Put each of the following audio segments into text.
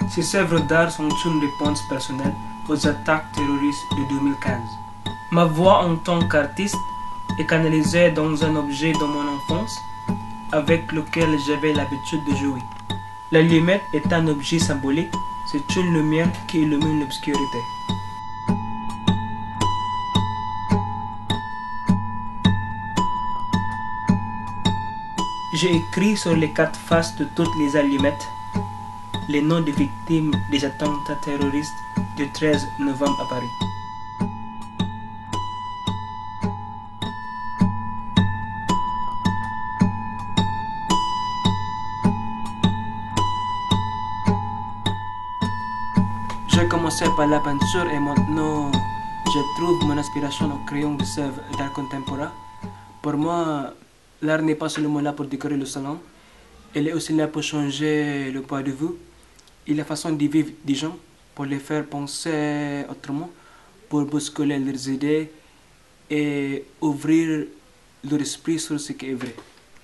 Ces œuvres d'art sont une réponse personnelle aux attaques terroristes de 2015. Ma voix en tant qu'artiste est canalisée dans un objet de mon enfance avec lequel j'avais l'habitude de jouer. L'allumette est un objet symbolique, c'est une lumière qui illumine l'obscurité. J'ai écrit sur les 4 faces de toutes les allumettes les noms des victimes des attentats terroristes du 13 novembre à Paris. J'ai commencé par la peinture et maintenant je trouve mon inspiration en créant des œuvres d'art contemporain. Pour moi, l'art n'est pas seulement là pour décorer le salon, elle est aussi là pour changer le point de vue et la façon de vivre des gens, pour les faire penser autrement, pour bousculer leurs idées et ouvrir leur esprit sur ce qui est vrai.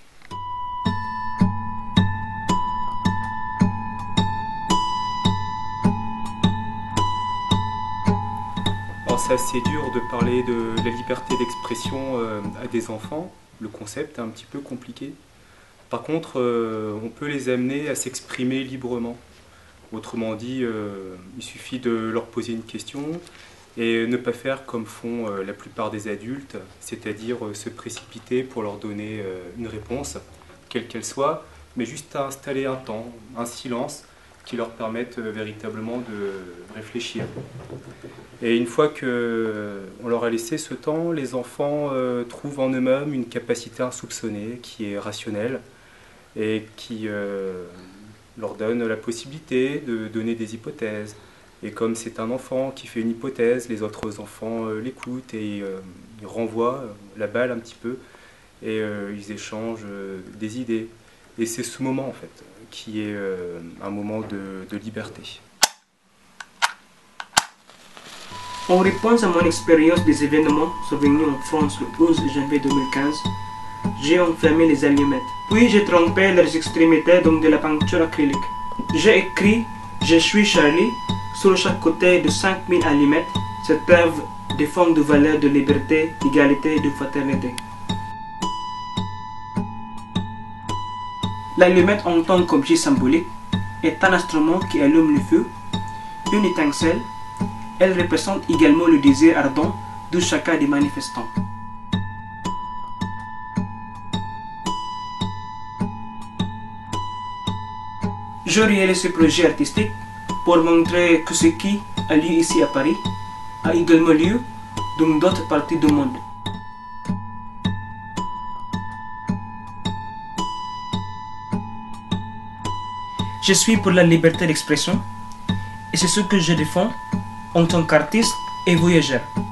Alors c'est assez dur de parler de la liberté d'expression à des enfants. Le concept est un petit peu compliqué. Par contre, on peut les amener à s'exprimer librement. Autrement dit, il suffit de leur poser une question et ne pas faire comme font la plupart des adultes, c'est-à-dire se précipiter pour leur donner une réponse, quelle qu'elle soit, mais juste à installer un temps, un silence qui leur permette véritablement de réfléchir. Et une fois qu'on leur a laissé ce temps, les enfants trouvent en eux-mêmes une capacité insoupçonnée qui est rationnelle et qui leur donne la possibilité de donner des hypothèses. Et comme c'est un enfant qui fait une hypothèse, les autres enfants l'écoutent et ils renvoient la balle un petit peu et ils échangent des idées. Et c'est ce moment en fait qui est un moment de liberté. En réponse à mon expérience des événements survenus en France le 11 janvier 2015, j'ai enfermé les allumettes. Puis j'ai trempé leurs extrémités dans de la peinture acrylique. J'ai écrit « Je suis Charlie » sur chaque côté de 5000 allumettes. Cette œuvre défend des valeurs de liberté, d'égalité et de fraternité. L'allumette en tant qu'objet symbolique est un instrument qui allume le feu, une étincelle. Elle représente également le désir ardent de chacun des manifestants. Je réalise ce projet artistique pour montrer que ce qui a lieu ici à Paris a également lieu dans d'autres parties du monde. Je suis pour la liberté d'expression et c'est ce que je défends en tant qu'artiste et voyageur.